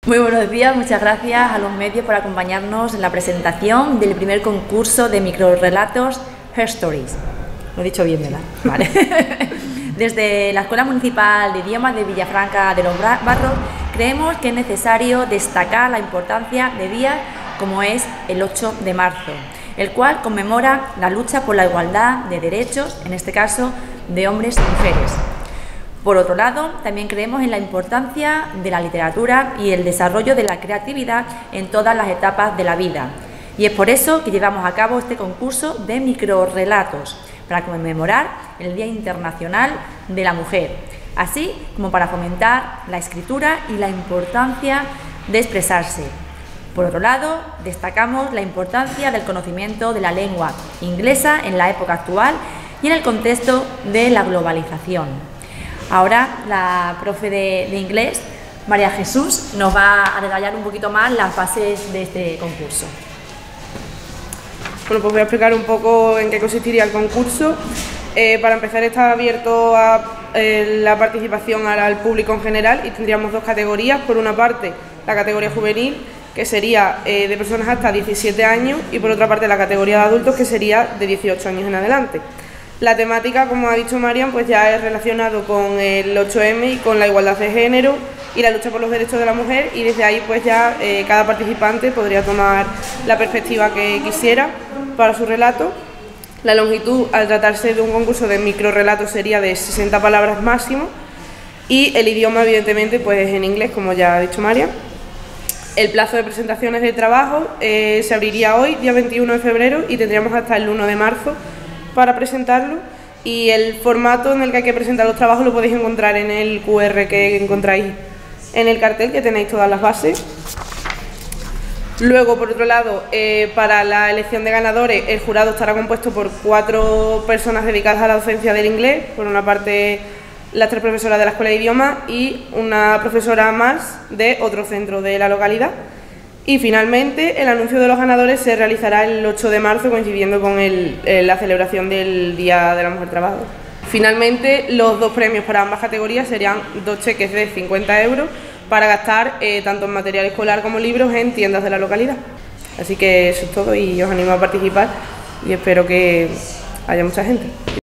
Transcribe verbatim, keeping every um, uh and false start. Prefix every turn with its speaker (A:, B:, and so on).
A: Muy buenos días, muchas gracias a los medios por acompañarnos en la presentación del primer concurso de microrrelatos Her Stories. Lo he dicho bien, ¿verdad? Vale. Desde la Escuela Municipal de Idiomas de Villafranca de los Barros creemos que es necesario destacar la importancia de días como es el ocho de marzo, el cual conmemora la lucha por la igualdad de derechos, en este caso de hombres y mujeres. Por otro lado, también creemos en la importancia de la literatura y el desarrollo de la creatividad en todas las etapas de la vida. Y es por eso que llevamos a cabo este concurso de microrrelatos, para conmemorar el Día Internacional de la Mujer, así como para fomentar la escritura y la importancia de expresarse. Por otro lado, destacamos la importancia del conocimiento de la lengua inglesa en la época actual y en el contexto de la globalización. Ahora la profe de, de inglés, María Jesús, nos va a detallar un poquito más las bases de este concurso.
B: Bueno, pues voy a explicar un poco en qué consistiría el concurso. Eh, para empezar, está abierto a eh, la participación al público en general y tendríamos dos categorías. Por una parte, la categoría juvenil, que sería eh, de personas hasta diecisiete años, y por otra parte la categoría de adultos, que sería de dieciocho años en adelante. La temática, como ha dicho Marian, pues ya es relacionado con el ocho eme y con la igualdad de género y la lucha por los derechos de la mujer, y desde ahí pues ya eh, cada participante podría tomar la perspectiva que quisiera para su relato. La longitud, al tratarse de un concurso de microrelatos, sería de sesenta palabras máximo, y el idioma evidentemente pues en inglés, como ya ha dicho Marian. El plazo de presentaciones de trabajo eh, se abriría hoy, día veintiuno de febrero, y tendríamos hasta el uno de marzo para presentarlo, y el formato en el que hay que presentar los trabajos lo podéis encontrar en el cu erre que encontráis en el cartel, que tenéis todas las bases. Luego, por otro lado, eh, para la elección de ganadores, el jurado estará compuesto por cuatro personas dedicadas a la docencia del inglés. Por una parte, las tres profesoras de la Escuela de Idiomas y una profesora más de otro centro de la localidad. Y finalmente, el anuncio de los ganadores se realizará el ocho de marzo, coincidiendo con el, eh, la celebración del Día de la Mujer Trabajadora. Finalmente, los dos premios para ambas categorías serían dos cheques de cincuenta euros para gastar eh, tanto en material escolar como libros en tiendas de la localidad. Así que eso es todo, y os animo a participar y espero que haya mucha gente.